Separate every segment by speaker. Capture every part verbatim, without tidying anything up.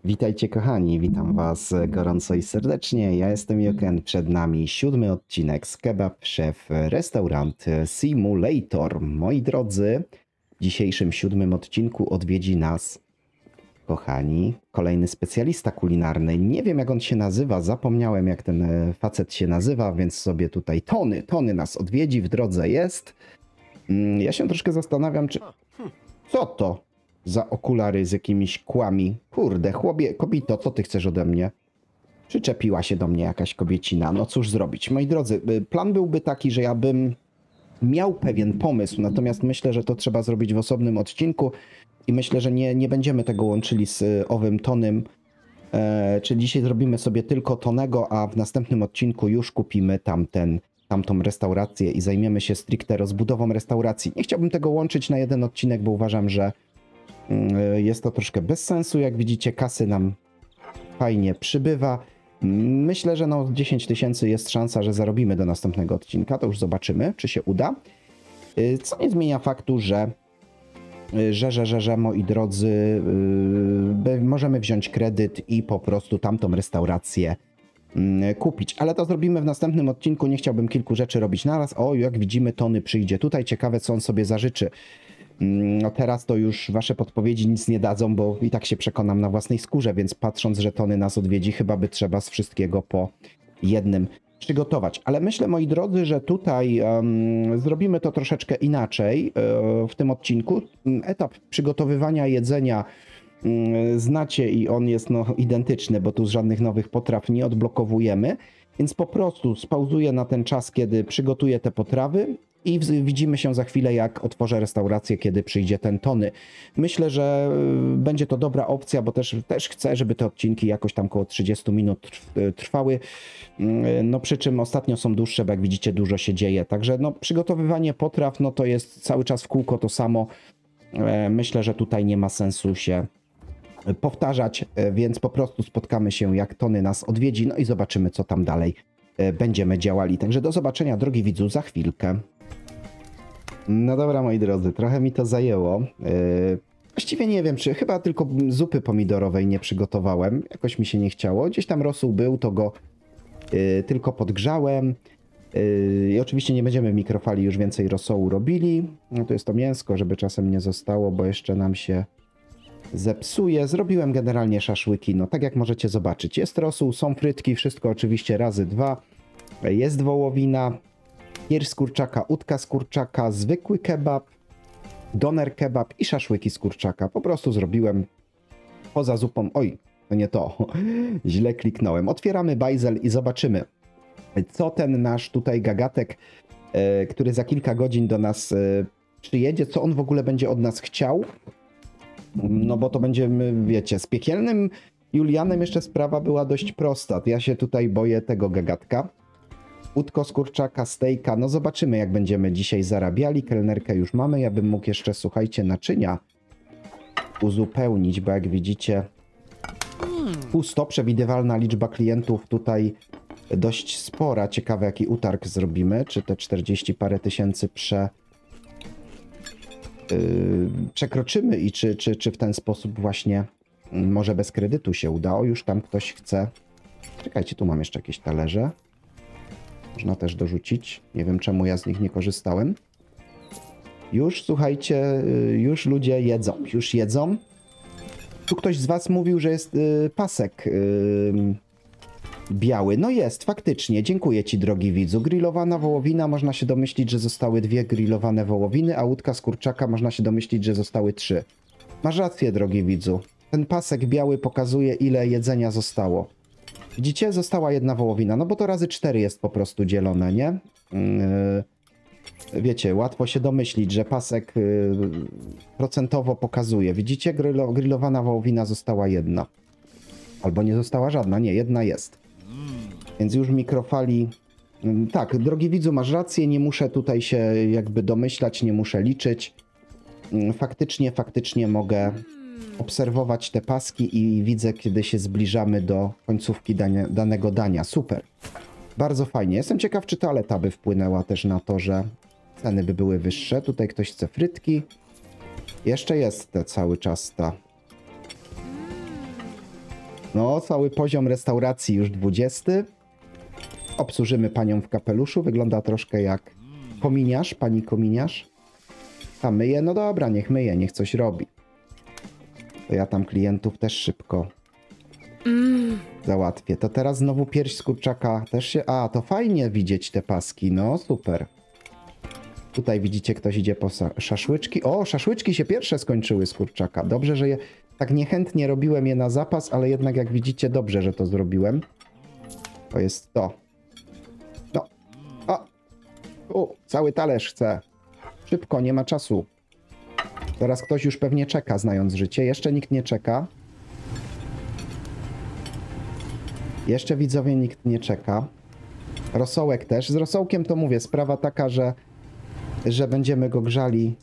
Speaker 1: Witajcie kochani, witam was gorąco i serdecznie. Ja jestem Joken, przed nami siódmy odcinek z Kebab Chef Restaurant Simulator. Moi drodzy, w dzisiejszym siódmym odcinku odwiedzi nas, kochani, kolejny specjalista kulinarny. Nie wiem jak on się nazywa, zapomniałem jak ten facet się nazywa, więc sobie tutaj Tony, Tony nas odwiedzi, w drodze jest. Ja się troszkę zastanawiam, czy... Co to za okulary z jakimiś kłami? Kurde, chłopie, kobito, co ty chcesz ode mnie? Przyczepiła się do mnie jakaś kobiecina. No cóż zrobić? Moi drodzy, plan byłby taki, że ja bym miał pewien pomysł, natomiast myślę, że to trzeba zrobić w osobnym odcinku i myślę, że nie, nie będziemy tego łączyli z owym Tonym. E, czyli dzisiaj zrobimy sobie tylko Tonego, a w następnym odcinku już kupimy tamten, tamtą restaurację i zajmiemy się stricte rozbudową restauracji. Nie chciałbym tego łączyć na jeden odcinek, bo uważam, że jest to troszkę bez sensu. Jak widzicie, kasy nam fajnie przybywa. Myślę, że no dziesięć tysięcy jest szansa, że zarobimy do następnego odcinka. To już zobaczymy, czy się uda. Co nie zmienia faktu, że że, że, że, że moi drodzy, yy, możemy wziąć kredyt i po prostu tamtą restaurację yy, kupić. Ale to zrobimy w następnym odcinku. Nie chciałbym kilku rzeczy robić naraz. O, jak widzimy, Tony przyjdzie tutaj. Ciekawe, co on sobie zażyczy. No teraz to już wasze podpowiedzi nic nie dadzą, bo i tak się przekonam na własnej skórze, więc patrząc, że Tony nas odwiedzi, chyba by trzeba z wszystkiego po jednym przygotować. Ale myślę, moi drodzy, że tutaj um, zrobimy to troszeczkę inaczej um, w tym odcinku. Etap przygotowywania jedzenia um, znacie i on jest no, identyczny, bo tu żadnych nowych potraw nie odblokowujemy, więc po prostu spauzuję na ten czas, kiedy przygotuję te potrawy. I widzimy się za chwilę, jak otworzę restaurację, kiedy przyjdzie ten Tony. Myślę, że będzie to dobra opcja, bo też, też chcę, żeby te odcinki jakoś tam około trzydzieści minut trwały. No przy czym ostatnio są dłuższe, bo jak widzicie dużo się dzieje. Także no przygotowywanie potraw, no to jest cały czas w kółko to samo. Myślę, że tutaj nie ma sensu się powtarzać, więc po prostu spotkamy się, jak Tony nas odwiedzi, no i zobaczymy, co tam dalej będziemy działali. Także do zobaczenia, drogi widzu, za chwilkę. No dobra, moi drodzy, trochę mi to zajęło. Yy, właściwie nie wiem, czy chyba tylko zupy pomidorowej nie przygotowałem. Jakoś mi się nie chciało. Gdzieś tam rosół był, to go yy, tylko podgrzałem. Yy, I oczywiście nie będziemy w mikrofali już więcej rosołu robili. No to jest to mięsko, żeby czasem nie zostało, bo jeszcze nam się zepsuje. Zrobiłem generalnie szaszłyki, no tak jak możecie zobaczyć. Jest rosół, są frytki, wszystko oczywiście razy dwa. Jest wołowina. Pierś z kurczaka, udka z kurczaka, zwykły kebab, doner kebab i szaszłyki z kurczaka. Po prostu zrobiłem poza zupą. Oj, to nie to. Źle kliknąłem. Otwieramy bajzel i zobaczymy, co ten nasz tutaj gagatek, e, który za kilka godzin do nas e, przyjedzie, co on w ogóle będzie od nas chciał. No bo to będziemy, wiecie, z piekielnym Julianem jeszcze sprawa była dość prosta. Ja się tutaj boję tego gagatka. Udko z kurczaka, stejka, no zobaczymy jak będziemy dzisiaj zarabiali. Kelnerkę już mamy, ja bym mógł jeszcze, słuchajcie, naczynia uzupełnić, bo jak widzicie pusto, przewidywalna liczba klientów tutaj dość spora. Ciekawe jaki utarg zrobimy, czy te czterdzieści parę tysięcy prze... Yy, przekroczymy i czy, czy, czy w ten sposób właśnie może bez kredytu się uda. O, już tam ktoś chce. Czekajcie, tu mam jeszcze jakieś talerze. Można też dorzucić. Nie wiem, czemu ja z nich nie korzystałem. Już, słuchajcie, już ludzie jedzą. Już jedzą. Tu ktoś z was mówił, że jest y, pasek y, biały. No jest, faktycznie. Dziękuję ci, drogi widzu. Grillowana wołowina, można się domyślić, że zostały dwie grillowane wołowiny, a łódka z kurczaka można się domyślić, że zostały trzy. Masz rację, drogi widzu. Ten pasek biały pokazuje, ile jedzenia zostało. Widzicie? Została jedna wołowina, no bo to razy cztery jest po prostu dzielone, nie? Yy, wiecie, łatwo się domyślić, że pasek yy, procentowo pokazuje. Widzicie? Grillo, grillowana wołowina została jedna. Albo nie została żadna, nie, jedna jest. Więc już w mikrofali... Yy, tak, drogi widzu, masz rację, nie muszę tutaj się jakby domyślać, nie muszę liczyć. Yy, faktycznie, faktycznie mogę obserwować te paski i widzę, kiedy się zbliżamy do końcówki dania, danego dania. Super. Bardzo fajnie. Jestem ciekaw, czy toaleta by wpłynęła też na to, że ceny by były wyższe. Tutaj ktoś chce frytki. Jeszcze jest te cały czas ta No, cały poziom restauracji już dwudziesty. Obsłużymy panią w kapeluszu. Wygląda troszkę jak kominiarz, pani kominiarz. A myje? No dobra, niech myje, niech coś robi. To ja tam klientów też szybko mm. załatwię. To teraz znowu pierś z kurczaka też się... A, to fajnie widzieć te paski, no super. Tutaj widzicie, ktoś idzie po szaszłyczki. O, szaszłyczki się pierwsze skończyły z kurczaka. Dobrze, że je... Tak niechętnie robiłem je na zapas, ale jednak jak widzicie, dobrze, że to zrobiłem. To jest to. No. O! U, cały talerz chcę. Szybko, nie ma czasu. Teraz ktoś już pewnie czeka, znając życie. Jeszcze nikt nie czeka. Jeszcze widzowie nikt nie czeka. Rosołek też. Z rosołkiem to mówię, sprawa taka, że, że będziemy go grzali.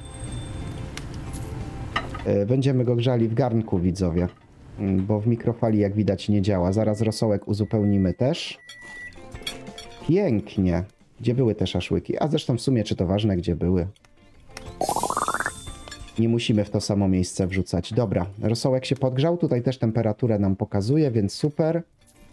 Speaker 1: Yy, będziemy go grzali w garnku, widzowie. Yy, bo w mikrofali, jak widać, nie działa. Zaraz rosołek uzupełnimy też. Pięknie. Gdzie były te szaszłyki? A zresztą w sumie, czy to ważne, gdzie były? Nie musimy w to samo miejsce wrzucać. Dobra, rosołek się podgrzał. Tutaj też temperaturę nam pokazuje, więc super.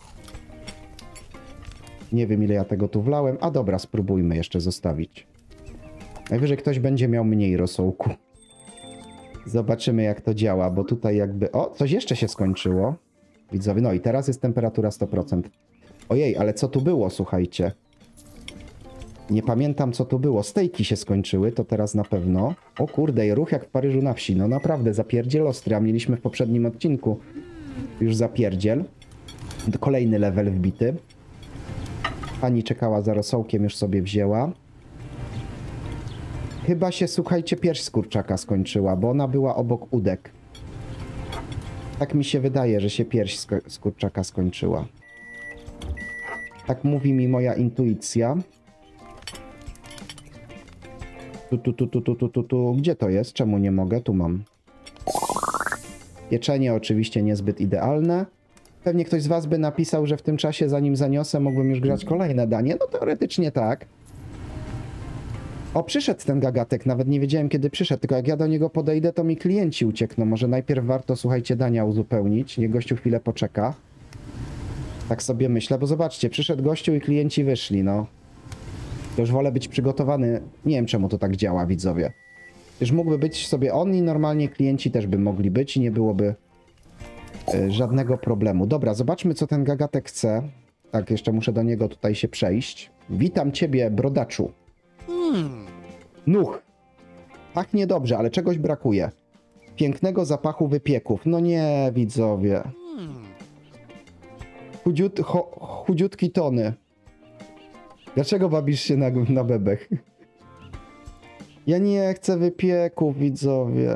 Speaker 1: Nie wiem, ile ja tego tu wlałem. A dobra, spróbujmy jeszcze zostawić. Najwyżej ktoś będzie miał mniej rosołku. Zobaczymy, jak to działa, bo tutaj jakby... O, coś jeszcze się skończyło. Widzowie, no i teraz jest temperatura sto procent. Ojej, ale co tu było, słuchajcie? Nie pamiętam, co tu było. Stejki się skończyły, to teraz na pewno. O kurde, ruch jak w Paryżu na wsi. No naprawdę, zapierdziel ostry, a mieliśmy w poprzednim odcinku już zapierdziel. Kolejny level wbity. Pani czekała za rosołkiem, już sobie wzięła. Chyba się, słuchajcie, pierś z kurczaka skończyła, bo ona była obok udek. Tak mi się wydaje, że się pierś z kurczaka skończyła. Tak mówi mi moja intuicja. Tu, tu, tu, tu, tu, tu, tu, tu. Gdzie to jest? Czemu nie mogę? Tu mam. Pieczenie oczywiście niezbyt idealne. Pewnie ktoś z was by napisał, że w tym czasie, zanim zaniosę, mógłbym już grać kolejne danie. No teoretycznie tak. O, przyszedł ten gagatek. Nawet nie wiedziałem, kiedy przyszedł. Tylko jak ja do niego podejdę, to mi klienci uciekną. Może najpierw warto, słuchajcie, dania uzupełnić. Niech gościu chwilę poczeka. Tak sobie myślę, bo zobaczcie, przyszedł gościu i klienci wyszli, no. To już wolę być przygotowany. Nie wiem, czemu to tak działa, widzowie. Już mógłby być sobie on i normalnie klienci też by mogli być i nie byłoby y, żadnego problemu. Dobra, zobaczmy, co ten gagatek chce. Tak, jeszcze muszę do niego tutaj się przejść. Witam ciebie, brodaczu. Hmm. Nuch. Pachnie dobrze, ale czegoś brakuje. Pięknego zapachu wypieków. No nie, widzowie. Chudziut, cho, chudziutki tony. Dlaczego bawisz się na, na bebech? Ja nie chcę wypieków, widzowie.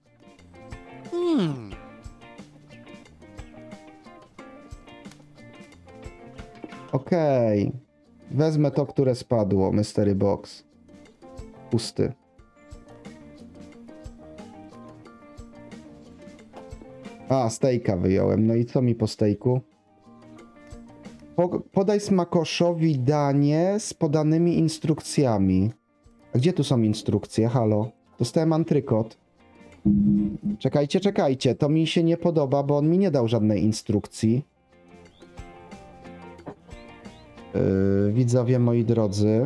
Speaker 1: Hmm. Okej. Okay. Wezmę to, które spadło. Mystery box. Pusty. A, stejka wyjąłem. No i co mi po stejku? Po, podaj smakoszowi danie z podanymi instrukcjami. A gdzie tu są instrukcje? Halo? Dostałem antrykot. Czekajcie, czekajcie. To mi się nie podoba, bo on mi nie dał żadnej instrukcji. Yy, widzowie moi drodzy.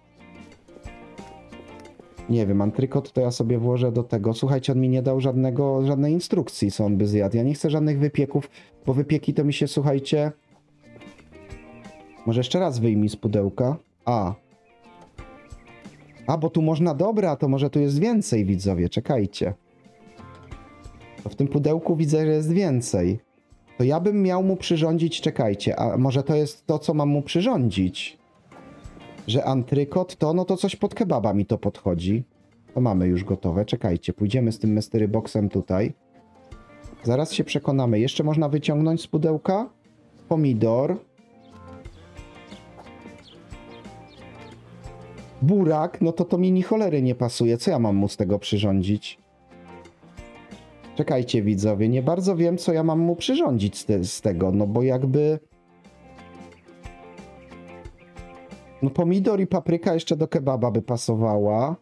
Speaker 1: Nie wiem, antrykot to ja sobie włożę do tego. Słuchajcie, on mi nie dał żadnego, żadnej instrukcji, co on by zjadł. Ja nie chcę żadnych wypieków, bo wypieki to mi się, słuchajcie... Może jeszcze raz wyjmij z pudełka. A. A, bo tu można... Dobra, to może tu jest więcej, widzowie. Czekajcie. To w tym pudełku widzę, że jest więcej. To ja bym miał mu przyrządzić... Czekajcie, a może to jest to, co mam mu przyrządzić? Że antrykot to... No to coś pod kebaba mi to podchodzi. To mamy już gotowe. Czekajcie, pójdziemy z tym mystery boxem tutaj. Zaraz się przekonamy. Jeszcze można wyciągnąć z pudełka? Pomidor. Burak, no to to mi ni cholery nie pasuje. Co ja mam mu z tego przyrządzić? Czekajcie, widzowie, nie bardzo wiem, co ja mam mu przyrządzić z, te, z tego, no bo jakby... No pomidor i papryka jeszcze do kebaba by pasowała.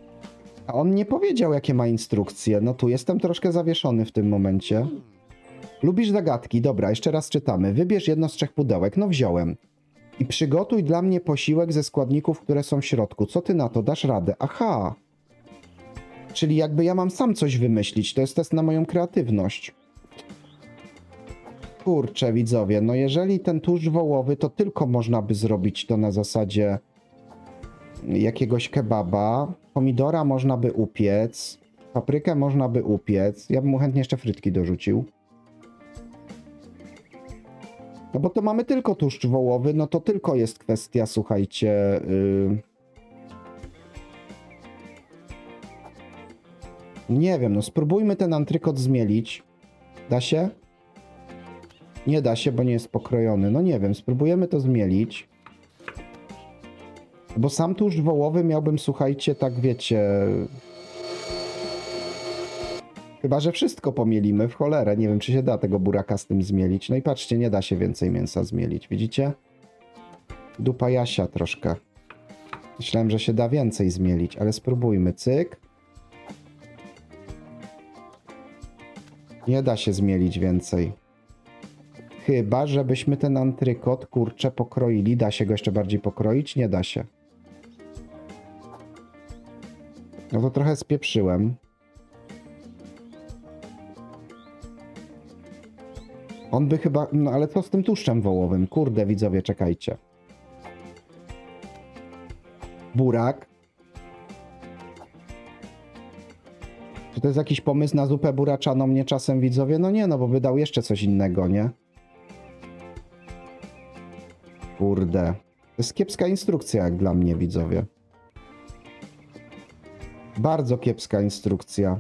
Speaker 1: A on nie powiedział, jakie ma instrukcje. No tu jestem troszkę zawieszony w tym momencie. Lubisz zagadki? Dobra, jeszcze raz czytamy. Wybierz jedno z trzech pudełek. No wziąłem. I przygotuj dla mnie posiłek ze składników, które są w środku. Co ty na to? Dasz radę? Aha. Czyli jakby ja mam sam coś wymyślić. To jest test na moją kreatywność. Kurczę, widzowie. No jeżeli ten tłuszcz wołowy, to tylko można by zrobić to na zasadzie jakiegoś kebaba. Pomidora można by upiec. Paprykę można by upiec. Ja bym mu chętnie jeszcze frytki dorzucił. No bo to mamy tylko tłuszcz wołowy, no to tylko jest kwestia, słuchajcie... Yy... Nie wiem, no spróbujmy ten antrykot zmielić. Da się? Nie da się, bo nie jest pokrojony. No nie wiem, spróbujemy to zmielić. Bo sam tłuszcz wołowy miałbym, słuchajcie, tak wiecie... Chyba że wszystko pomielimy w cholerę. Nie wiem, czy się da tego buraka z tym zmielić. No i patrzcie, nie da się więcej mięsa zmielić. Widzicie? Dupa Jasia troszkę. Myślałem, że się da więcej zmielić, ale spróbujmy. Cyk. Nie da się zmielić więcej. Chyba, żebyśmy ten antrykot, kurczę, pokroili. Da się go jeszcze bardziej pokroić? Nie da się. No to trochę spieprzyłem. On by chyba... No ale co z tym tłuszczem wołowym? Kurde, widzowie, czekajcie. Burak. Czy to jest jakiś pomysł na zupę buraczaną mnie czasem, widzowie? No nie, no bo wydał jeszcze coś innego, nie? Kurde. To jest kiepska instrukcja jak dla mnie, widzowie. Bardzo kiepska instrukcja.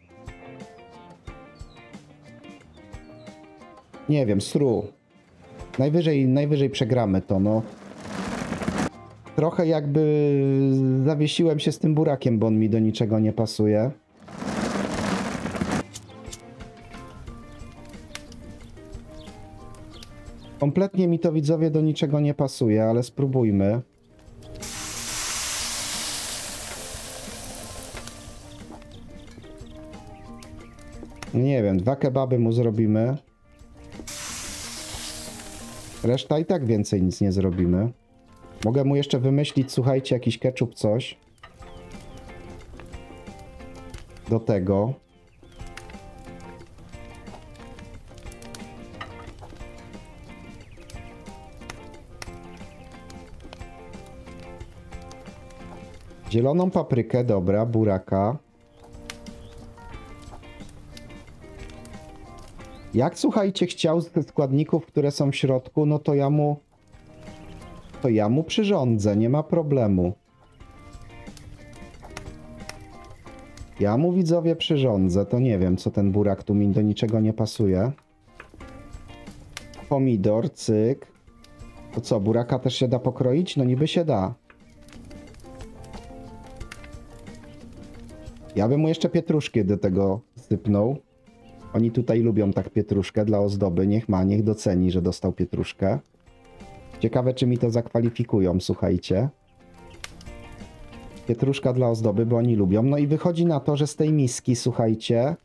Speaker 1: Nie wiem, stru. Najwyżej, najwyżej przegramy to, no. Trochę jakby zawiesiłem się z tym burakiem, bo on mi do niczego nie pasuje. Kompletnie mi to, widzowie, do niczego nie pasuje, ale spróbujmy. Nie wiem, dwa kebaby mu zrobimy. Reszta i tak więcej nic nie zrobimy. Mogę mu jeszcze wymyślić, słuchajcie, jakiś ketchup, coś. Do tego. Zieloną paprykę, dobra, buraka. Jak, słuchajcie, chciał ze składników, które są w środku, no to ja mu... To ja mu przyrządzę, nie ma problemu. Ja mu, widzowie, przyrządzę, to nie wiem, co ten burak tu mi do niczego nie pasuje. Pomidor, cyk. To co, buraka też się da pokroić? No niby się da. Ja bym mu jeszcze pietruszkę do tego sypnął. Oni tutaj lubią tak pietruszkę dla ozdoby. Niech ma, niech doceni, że dostał pietruszkę. Ciekawe, czy mi to zakwalifikują, słuchajcie. Pietruszka dla ozdoby, bo oni lubią. No i wychodzi na to, że z tej miski, słuchajcie...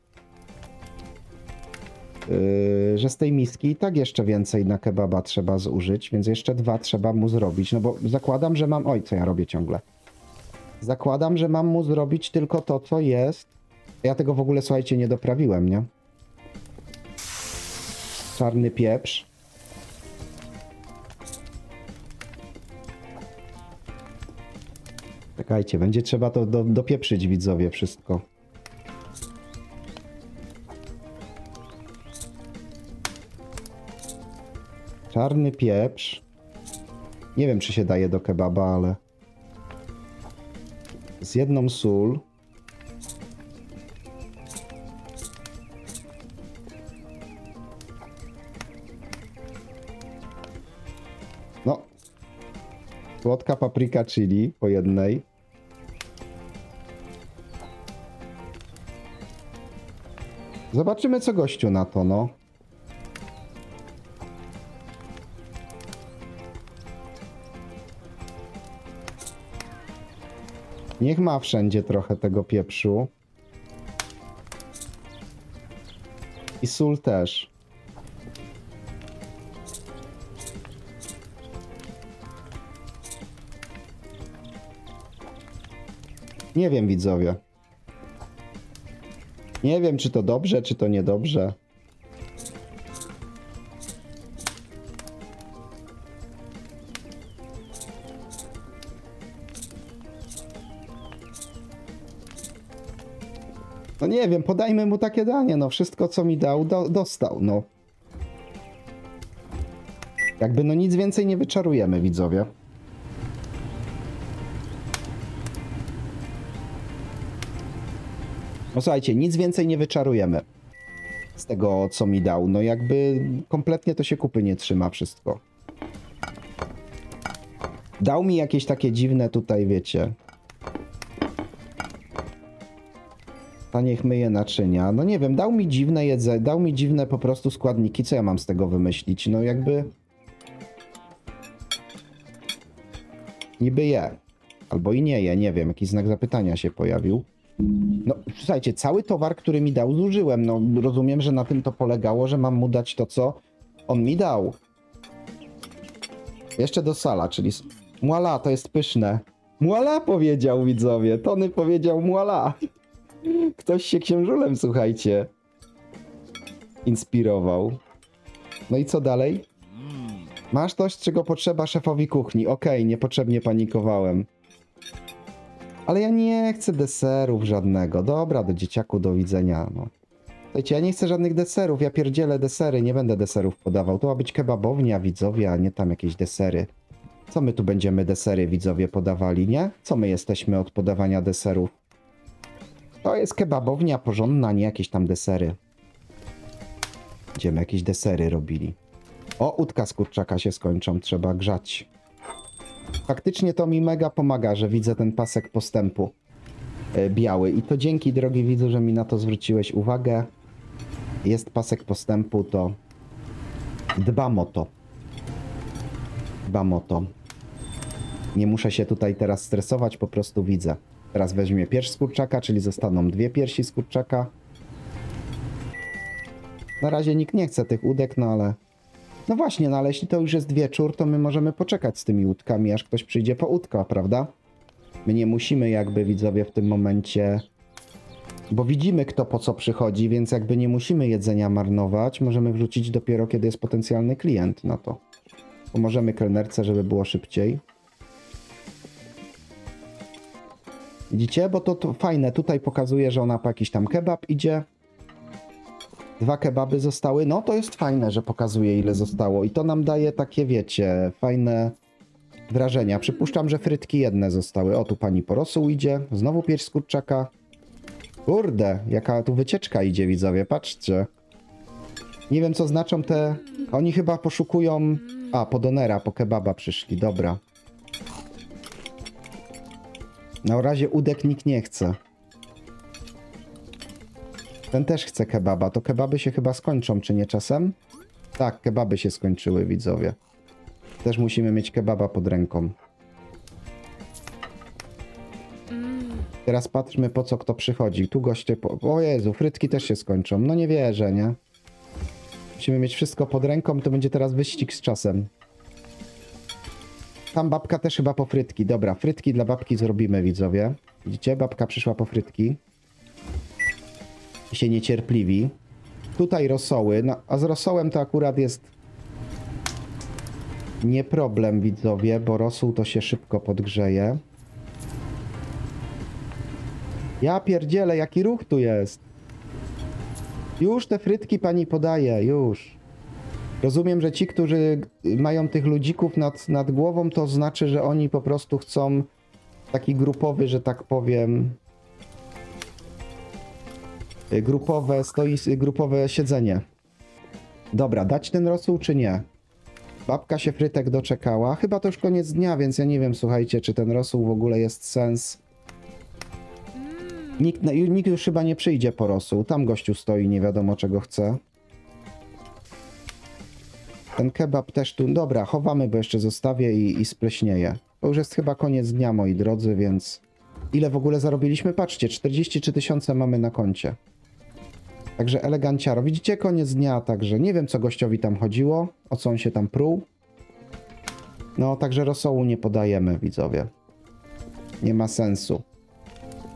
Speaker 1: Yy, że z tej miski i tak jeszcze więcej na kebaba trzeba zużyć, więc jeszcze dwa trzeba mu zrobić. No bo zakładam, że mam... Oj, co ja robię ciągle? Zakładam, że mam mu zrobić tylko to, co jest. Ja tego w ogóle, słuchajcie, nie doprawiłem, nie? Czarny pieprz. Czekajcie, będzie trzeba to do, dopieprzyć, widzowie, wszystko. Czarny pieprz. Nie wiem, czy się daje do kebaba, ale... Z jedną sól. No. Słodka papryka chili po jednej. Zobaczymy, co gościu na to, no. Niech ma wszędzie trochę tego pieprzu. I sól też. Nie wiem, widzowie. Nie wiem, czy to dobrze, czy to niedobrze. No nie wiem, podajmy mu takie danie, no wszystko co mi dał, do, dostał, no. Jakby no nic więcej nie wyczarujemy, widzowie. No słuchajcie, nic więcej nie wyczarujemy z tego co mi dał, no jakby kompletnie to się kupy nie trzyma wszystko. Dał mi jakieś takie dziwne tutaj, wiecie... A niech myje naczynia. No nie wiem, dał mi dziwne jedzenie, dał mi dziwne po prostu składniki. Co ja mam z tego wymyślić? No jakby... Niby je. Albo i nie je, nie wiem. Jakiś znak zapytania się pojawił. No słuchajcie, cały towar, który mi dał, zużyłem. No rozumiem, że na tym to polegało, że mam mu dać to, co on mi dał. Jeszcze do sala, czyli... Muala, to jest pyszne. Muala powiedział, widzowie. Tony powiedział muala. Ktoś się księżulem, słuchajcie, inspirował. No i co dalej? Masz coś, czego potrzeba szefowi kuchni. Okej, okay, niepotrzebnie panikowałem. Ale ja nie chcę deserów żadnego. Dobra, do dzieciaku, do widzenia. No. Słuchajcie, ja nie chcę żadnych deserów. Ja pierdzielę desery, nie będę deserów podawał. To ma być kebabownia, widzowie, a nie tam jakieś desery. Co my tu będziemy desery, widzowie, podawali, nie? Co my jesteśmy od podawania deserów? To jest kebabownia porządna, nie jakieś tam desery. Będziemy jakieś desery robili. O, udka z kurczaka się skończą, trzeba grzać. Faktycznie to mi mega pomaga, że widzę ten pasek postępu yy, biały. I to dzięki, drogi widzu, że mi na to zwróciłeś uwagę. Jest pasek postępu, to dbam o to. Dbam o to. Nie muszę się tutaj teraz stresować, po prostu widzę. Teraz weźmie pierś z kurczaka, czyli zostaną dwie piersi z kurczaka. Na razie nikt nie chce tych udek, no ale... No właśnie, no ale jeśli to już jest wieczór, to my możemy poczekać z tymi udkami, aż ktoś przyjdzie po udka, prawda? My nie musimy jakby, widzowie, w tym momencie... Bo widzimy, kto po co przychodzi, więc jakby nie musimy jedzenia marnować. Możemy wrzucić dopiero, kiedy jest potencjalny klient na to. Pomożemy kelnerce, żeby było szybciej. Widzicie? Bo to, to fajne. Tutaj pokazuje, że ona po jakiś tam kebab idzie. Dwa kebaby zostały. No to jest fajne, że pokazuje, ile zostało. I to nam daje takie, wiecie, fajne wrażenia. Przypuszczam, że frytki jedne zostały. O, tu pani po rosół idzie. Znowu pierś z kurczaka. Kurde, jaka tu wycieczka idzie, widzowie. Patrzcie. Nie wiem, co znaczą te... Oni chyba poszukują... A, po donera, po kebaba przyszli. Dobra. Na razie udek nikt nie chce. Ten też chce kebaba. To kebaby się chyba skończą, czy nie czasem? Tak, kebaby się skończyły, widzowie. Też musimy mieć kebaba pod ręką. Teraz patrzmy, po co kto przychodzi. Tu goście... Po... O Jezu, frytki też się skończą. No nie wierzę, nie? Musimy mieć wszystko pod ręką, to będzie teraz wyścig z czasem. Tam babka też chyba po frytki. Dobra, frytki dla babki zrobimy, widzowie. Widzicie? Babka przyszła po frytki. I się niecierpliwi. Tutaj rosoły. No, a z rosołem to akurat jest... Nie problem, widzowie, bo rosół to się szybko podgrzeje. Ja pierdzielę, jaki ruch tu jest. Już te frytki pani podaje, już. Rozumiem, że ci, którzy mają tych ludzików nad, nad głową, to znaczy, że oni po prostu chcą taki grupowy, że tak powiem, grupowe stois, grupowe siedzenie. Dobra, dać ten rosół czy nie? Babka się frytek doczekała. Chyba to już koniec dnia, więc ja nie wiem, słuchajcie, czy ten rosół w ogóle jest sens. Nikt, nikt już chyba nie przyjdzie po rosół. Tam gościu stoi, nie wiadomo czego chce. Ten kebab też tu... Dobra, chowamy, bo jeszcze zostawię i, i spleśnieje. To już jest chyba koniec dnia, moi drodzy, więc... Ile w ogóle zarobiliśmy? Patrzcie, czterdzieści trzy tysiące mamy na koncie. Także eleganciaro. Widzicie, koniec dnia, także nie wiem, co gościowi tam chodziło, o co on się tam pruł. No, także rosołu nie podajemy, widzowie. Nie ma sensu.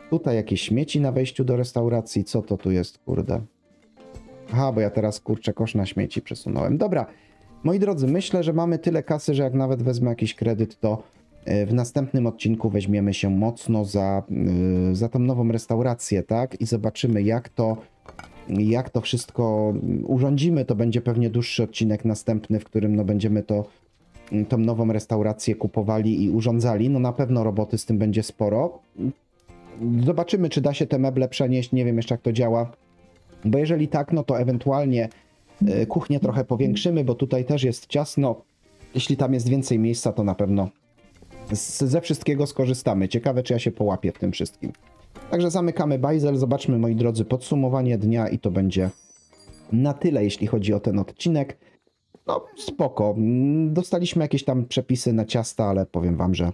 Speaker 1: Tutaj jakieś śmieci na wejściu do restauracji. Co to tu jest, kurde? Aha, bo ja teraz, kurczę, kosz na śmieci przesunąłem. Dobra, moi drodzy, myślę, że mamy tyle kasy, że jak nawet wezmę jakiś kredyt, to w następnym odcinku weźmiemy się mocno za, za tą nową restaurację, tak? I zobaczymy, jak to, jak to wszystko urządzimy. To będzie pewnie dłuższy odcinek następny, w którym no, będziemy to, tą nową restaurację kupowali i urządzali. No na pewno roboty z tym będzie sporo. Zobaczymy, czy da się te meble przenieść. Nie wiem jeszcze, jak to działa. Bo jeżeli tak, no to ewentualnie kuchnię trochę powiększymy, bo tutaj też jest ciasno. Jeśli tam jest więcej miejsca, to na pewno z, ze wszystkiego skorzystamy. Ciekawe, czy ja się połapię w tym wszystkim. Także zamykamy bajzel. Zobaczmy, moi drodzy, podsumowanie dnia i to będzie na tyle, jeśli chodzi o ten odcinek. No spoko. Dostaliśmy jakieś tam przepisy na ciasta, ale powiem wam, że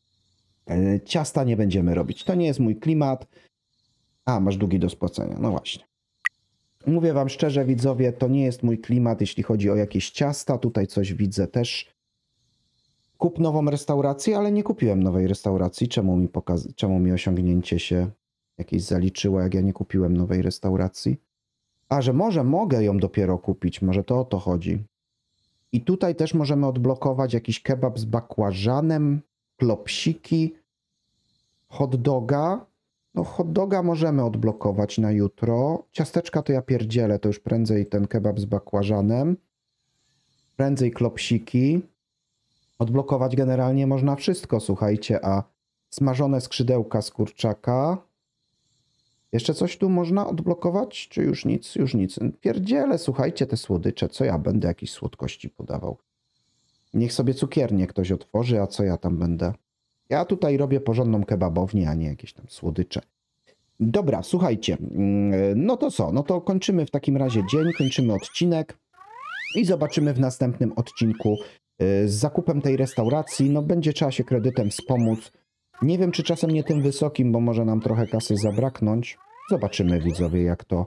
Speaker 1: ciasta nie będziemy robić. To nie jest mój klimat. A, masz długi do spłacenia. No właśnie. Mówię wam szczerze, widzowie, to nie jest mój klimat, jeśli chodzi o jakieś ciasta. Tutaj coś widzę też. Kup nową restaurację, ale nie kupiłem nowej restauracji. Czemu mi, pokaz... Czemu mi osiągnięcie się jakieś zaliczyło, jak ja nie kupiłem nowej restauracji? A, że może mogę ją dopiero kupić. Może to o to chodzi. I tutaj też możemy odblokować jakiś kebab z bakłażanem, klopsiki, hot doga. No hot doga możemy odblokować na jutro. Ciasteczka to ja pierdzielę, to już prędzej ten kebab z bakłażanem. Prędzej klopsiki. Odblokować generalnie można wszystko, słuchajcie, a smażone skrzydełka z kurczaka. Jeszcze coś tu można odblokować? Czy już nic? Już nic. Pierdzielę, słuchajcie, te słodycze. Co ja będę jakieś słodkości podawał? Niech sobie cukiernię ktoś otworzy, a co ja tam będę? Ja tutaj robię porządną kebabownię, a nie jakieś tam słodycze. Dobra, słuchajcie. No to co? No to kończymy w takim razie dzień, kończymy odcinek i zobaczymy w następnym odcinku z zakupem tej restauracji. No będzie trzeba się kredytem wspomóc. Nie wiem, czy czasem nie tym wysokim, bo może nam trochę kasy zabraknąć. Zobaczymy, widzowie, jak to,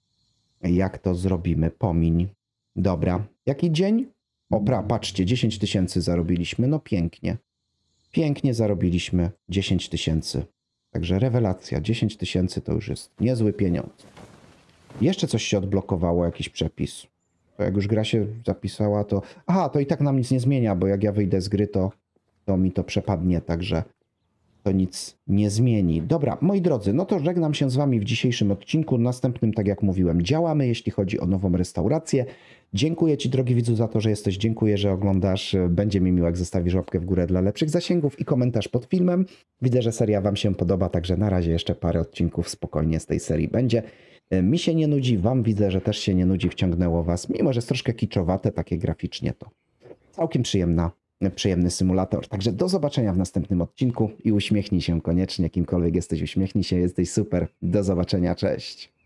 Speaker 1: jak to zrobimy. Pomiń. Dobra. Jaki dzień? Opra, patrzcie, dziesięć tysięcy zarobiliśmy. No pięknie. Pięknie zarobiliśmy dziesięć tysięcy. Także rewelacja. dziesięć tysięcy to już jest niezły pieniądz. Jeszcze coś się odblokowało, jakiś przepis. To jak już gra się zapisała, to... Aha, to i tak nam nic nie zmienia, bo jak ja wyjdę z gry, to, to mi to przepadnie, także to nic nie zmieni. Dobra, moi drodzy, no to żegnam się z wami w dzisiejszym odcinku. Następnym, tak jak mówiłem, działamy, jeśli chodzi o nową restaurację. Dziękuję ci, drogi widzu, za to, że jesteś. Dziękuję, że oglądasz. Będzie mi miło, jak zostawisz łapkę w górę dla lepszych zasięgów i komentarz pod filmem. Widzę, że seria wam się podoba, także na razie jeszcze parę odcinków spokojnie z tej serii będzie. Mi się nie nudzi, wam widzę, że też się nie nudzi, wciągnęło was. Mimo, że jest troszkę kiczowate, takie graficznie, to całkiem przyjemna, przyjemny symulator. Także do zobaczenia w następnym odcinku i uśmiechnij się koniecznie, kimkolwiek jesteś, uśmiechnij się, jesteś super. Do zobaczenia, cześć.